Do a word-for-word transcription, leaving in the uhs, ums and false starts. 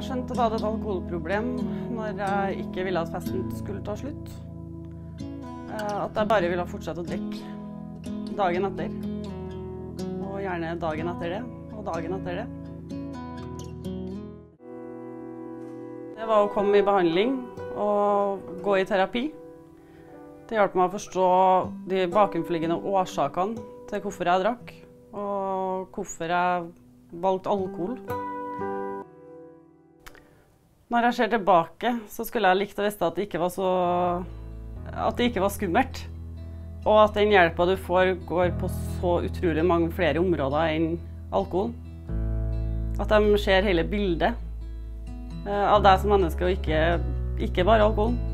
Jeg skjønte at jeg hadde et alkoholproblem når jeg ikke ville at festen skulle ta slutt. At jeg bare ville fortsette å drikke dagen etter. Og gjerne dagen etter det, og dagen etter det. Det var å komme i behandling og gå i terapi. Det hjalp meg å forstå de bakenforliggende årsakene til hvorfor jeg drakk, og hvorfor jeg valgte alkohol. Når jeg ser tilbake, så skulle jeg likt å vite at det ikke var så, at det ikke var skummelt. Og at den hjelpa du får går på så utrolig mange flere områder enn alkohol. At de ser hele bildet av deg som menneske, og ikke, ikke bare alkohol.